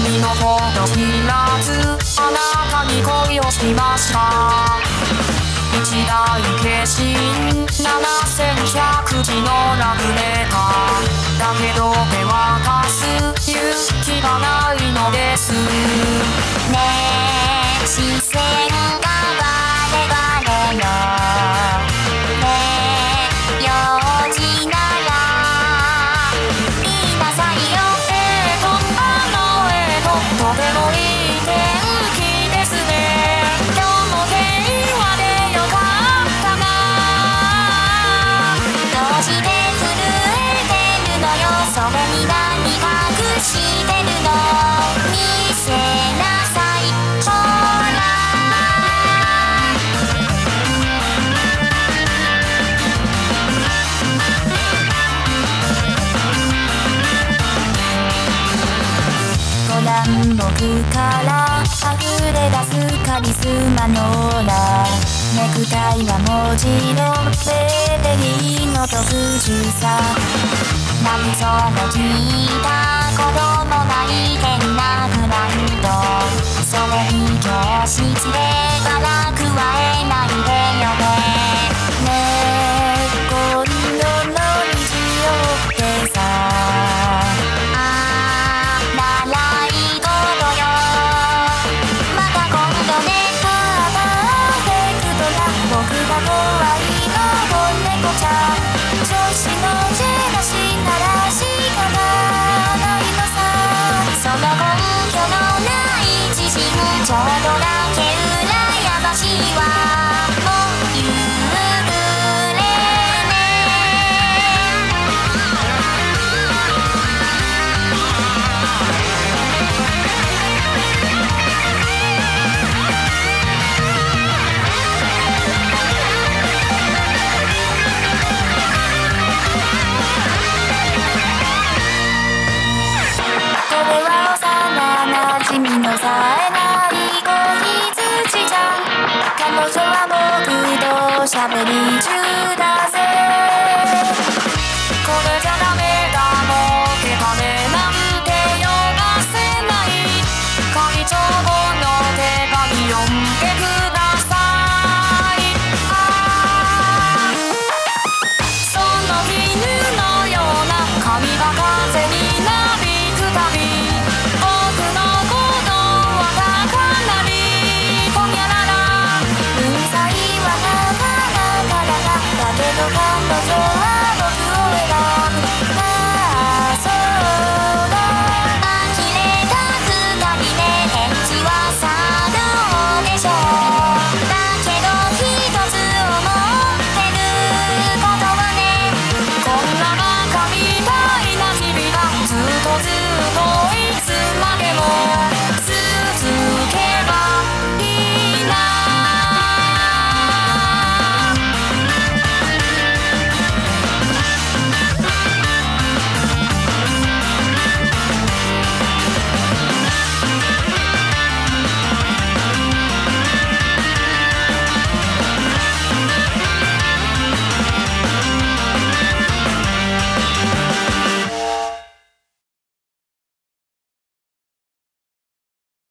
身の程知らずあなたに恋をしました。一大化身7100字のラブレターだけど手渡す勇気がないのです。 ねえ視線がバレバレよ。ねえ用事なら言いなさいよ。 とてもいい天気ですね。今日も平和でよかったな。 どうして震えてるのよ。それに何隠してるの。見せなさいほら。ご覧僕から溢れ出すカリスマのオーラ。ネクタイはもちろんベレリーの特殊さ。内臓の効いた子供がいてる